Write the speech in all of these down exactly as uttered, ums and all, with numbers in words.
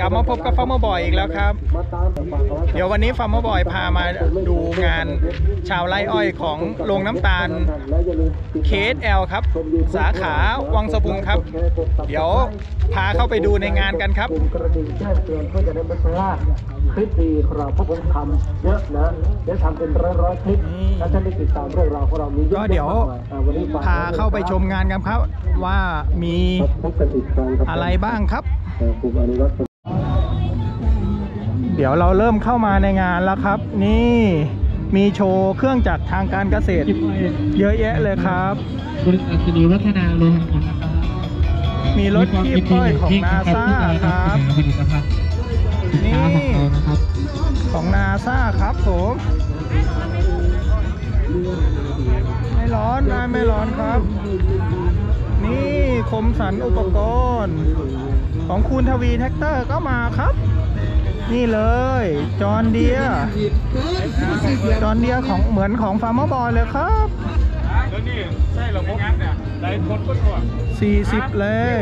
ลับมาพบกับฟาร์มเมอร์บอยอีกแล้วครับเดี๋ยววันนี้ฟาร์มเมอร์บอยพามาดูงานชาวไร่อ้อยของโรงน้ำตาล เค เอส แอล ครับสาขาวังสะพุงครับเดี๋ยวพาเข้าไปดูในงานกันครับคลิปดีครับเพราะผมทำเยอะนะเดี๋ยวทำเป็นร้อยๆคลิปแล้วท่านได้ติดตามเรื่องราวของเรามีก็เดี๋ยวพาเข้าไปชมงานกันครับว่ามีอะไรบ้างครับเดี๋ยวเราเริ่มเข้ามาในงานแล้วครับนี่มีโชว์เครื่องจักรทางการเกษตรเยอะแยะเลยครับบริษัทนิวัฒนาโลหะมีรถคีบอ้อยของนาซาครับนี่ของนาซาครับผมไม่ร้อนได้ไม่ร้อนครับนี่คมสันอุปกรณ์ของคุณทวีแท็กเตอร์ก็มาครับนี่เลยจอห์นเดียร์จอห์นเดียร์ของเหมือนของฟาร์มเมอร์บอยเลยครับแล้วนี่ใช่หรอพวกงั้นเนี่ยได้คนก็ถั่วสี่สิบแรง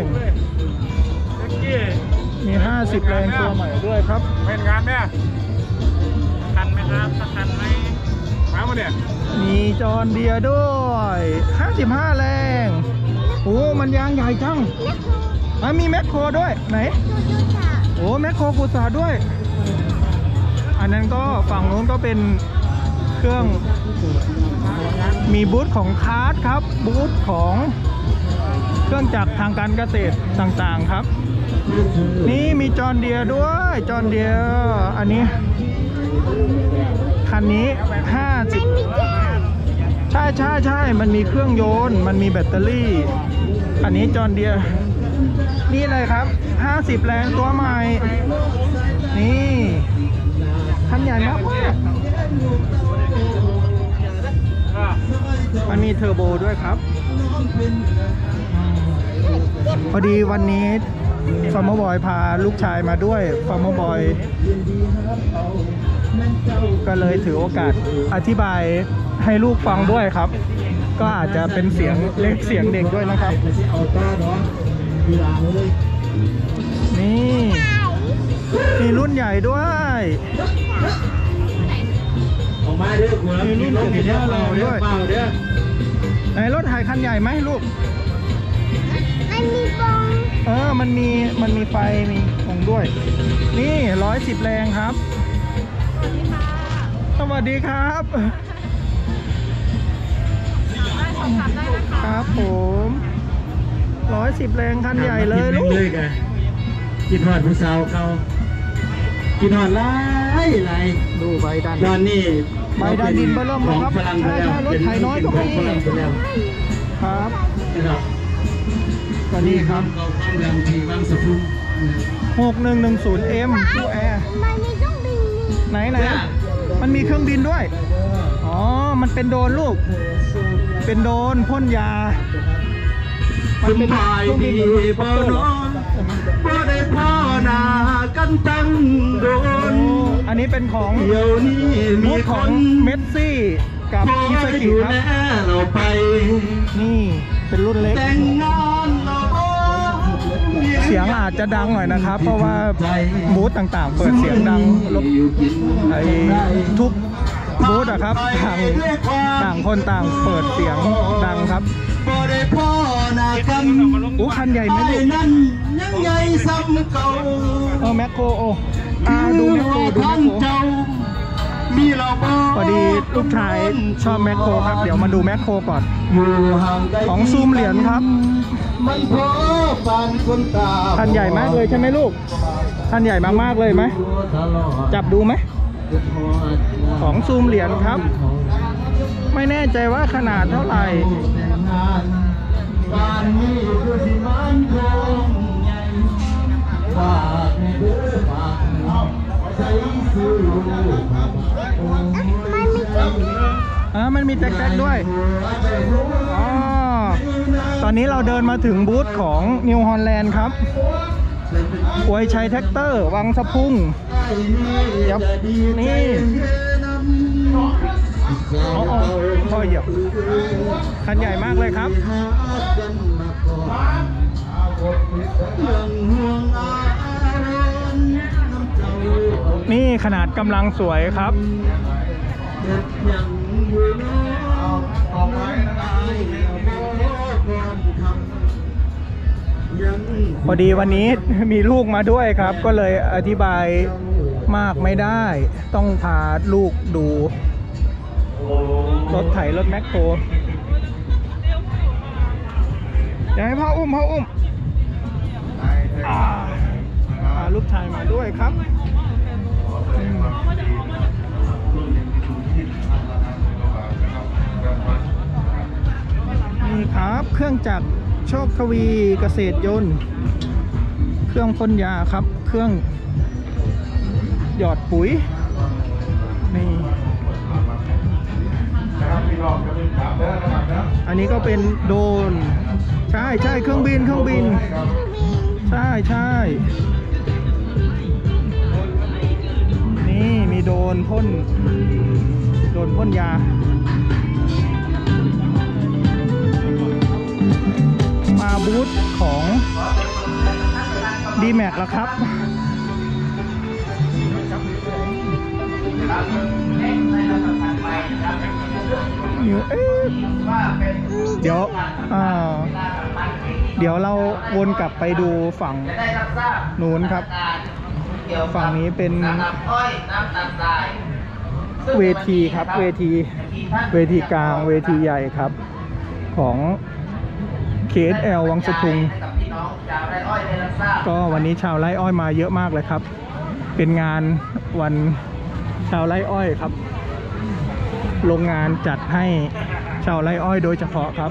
มีห้าสิบแรงตัวใหม่ด้วยครับเป็นงานเนี่ยทันไหมครับทันไหมมาหมดเนี่ยมีจอห์นเดียร์ด้วยห้าสิบห้าแรงโอ้มันยางใหญ่จังมีแมคโครด้วยไหนโอ้แมคโครกุศลด้วยอันนั้นก็ฝั่งนู้นก็เป็นเครื่องมีบูธของคาร์ดครับบูธของเครื่องจักรทางการเกษตรต่างๆครับนี่มีจอห์นเดียร์ด้วยจอห์นเดียร์อันนี้คันนี้ห้าสิบใช่ใช่ใช่มันมีเครื่องยนต์มันมีแบตเตอรี่อันนี้จอห์นเดียร์นี่เลยครับห้าสิบแรงตัวใหม่นี่คันใหญ่มากมันมีเทอร์โบด้วยครับพอดีวันนี้ฟาร์มเมอร์บอยพาลูกชายมาด้วยฟาร์มเมอร์บอยก็เลยถือโอกาสอธิบายให้ลูกฟังด้วยครับก็อาจจะเป็นเสียงเล็กเสียงเด็กด้วยนะครับนี่มีรุ่นใหญ่ด้วยมีรุ่นเจ็ดสิบห้าแรงด้วยไหนรถไถคันใหญ่ไหมลูกมันมีฟองเออมันมีมันมีไฟมีฟองด้วยนี่ร้อยสิบแรงครับสวัสดีครับครับผมร้อยสิบแรงคันใหญ่เลยลูกกินหอดผู้สาวเขากินหอดไล่ไล่ดูใบดันตอนนี้ใบดันดินเบล่มครับใช่ใช่รถไถน้อยก็มีครับก็นี่ครับหกหนึ่งหนึ่งศูนย์เอ็มตู้แอร์ไหนไหนมันมีเครื่องบินด้วยอ๋อมันเป็นโดรนลูกเป็นโดรนพ่นยามันเป็นเครื่องบินพ่นบ่ได้พ่อนากันตั้งโดนอันนี้เป็นของบูธของเมสซี่กับอิซากิครับนี่เป็นรุ่นเล็กเสียงอาจจะดังหน่อยนะครับเพราะว่าบูธต่างๆเปิดเสียงดังลบไอ้ทุกบูธอะครับต่างต่างคนต่างเปิดเสียงดังครับโอ้คันใหญ่ไหมลูกเออแมคโครโอ้อาดูแมคโครดูแมคโครพอดีลูกชายชอบแมคโครครับเดี๋ยวมาดูแมคโครก่อนของซูมเหรียญครับคันใหญ่มากเลยใช่ไหมลูกคันใหญ่มากๆเลยไหมจับดูไหมของซูมเหรียญครับไม่แน่ใจว่าขนาดเท่าไหร่อ่ามันมีแท็กๆด้วยอ๋อตอนนี้เราเดินมาถึงบูธของนิวฮอลแลนด์ครับอวยชัยแท็กเตอร์วังสะพุงยับนี่อ๋อพ่อเหยียบคันใหญ่มากเลยครับยังห่วงอารมณ์นี่ขนาดกำลังสวยครับ พอดีวันนี้มีลูกมาด้วยครับ ก็เลยอธิบายมากไม่ได้ ต้องพาลูกดูรถไถรถแมคโครอยากให้พ่ออุ้มพ่ออุ้มพาลูกชายมาด้วยครับนี่ครับเครื่องจักรโชคทวีเกษตรยนต์เครื่องพ่นยาครับเครื่องหยอดปุ๋ยนี่อันนี้ก็เป็นโดรนใช่ใช่เครื่องบินเครื่องบินใช่ใช่นี่มีโดรนพ่นโดรนพ่นยามาบูธของ ดี แม็ก แล้วครับเอ๊ะเดี๋ยวเดี๋ยวเราวนกลับไปดูฝั่งนู้นครับ ฝั่งนี้เป็นเวทีครับเวทีเวทีกลางเวทีใหญ่ครับของ เค เอส แอล วังสะพุงก็วันนี้ชาวไร่อ้อยมาเยอะมากเลยครับเป็นงานวันชาวไร่อ้อยครับโรงงานจัดให้ชาวไร่อ้อยโดยเฉพาะครับ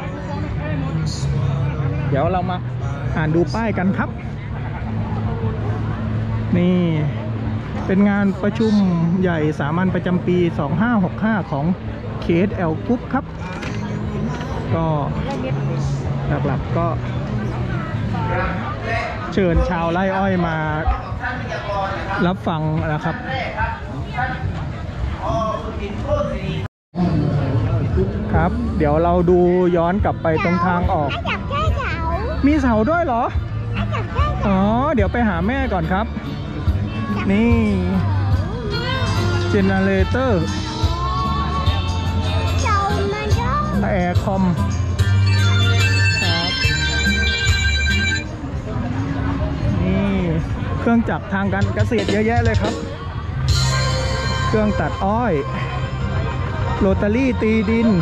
เดี๋ยวเรามาอ่านดูป้ายกันครับนี่เป็นงานประชุมใหญ่สามัญประจำปีสองห้าหกห้าของ เค เอส แอล Group ครับก็หลักๆก็เชิญชาวไร่อ้อยมารับฟังนะครับครับเดี๋ยวเราดูย้อนกลับไปตรงทางออกมีเสาด้วยเหรออ๋อเดี๋ยวไปหาแม่ก่อนครับนี่เจเนเรเตอร์แอร์คอมเครื่องจักรทางการเกษตรเยอะแยะเลยครับเครื่องตัดอ้อยโรตารี่ตีดิน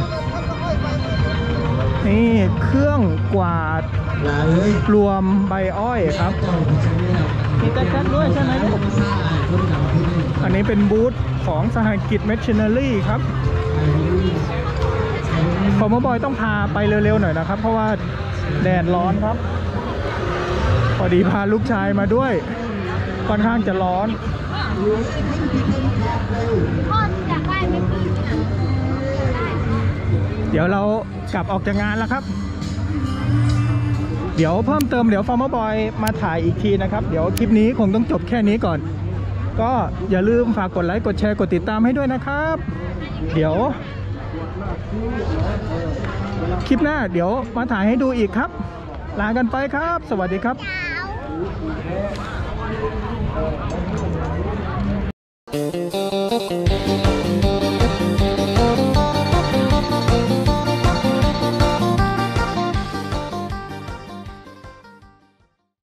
นี่เครื่องกวาดรวมใบอ้อยครับมีแท็กด้วยใช่ไหมลูกอันนี้เป็นบูธของสหกิจแมชชีนอรี่ครับผมว่าบอยต้องพาไปเร็วๆหน่อยนะครับเพราะว่าแดดร้อนครับพอดีพาลูกชายมาด้วยค่อนข้างจะร้อนเดี๋ยวเรากลับออกจากงานแล้วครับเดี๋ยวเพิ่มเติมเดี๋ยวฟาร์มบอยมาถ่ายอีกทีนะครับเดี๋ยวคลิปนี้คงต้องจบแค่นี้ก่อนก็อย่าลืมฝากกดไลค์กดแชร์กดติดตามให้ด้วยนะครับเดี๋ยวคลิปหน้าเดี๋ยวมาถ่ายให้ดูอีกครับลากันไปครับสวัสดีครับ Thank you.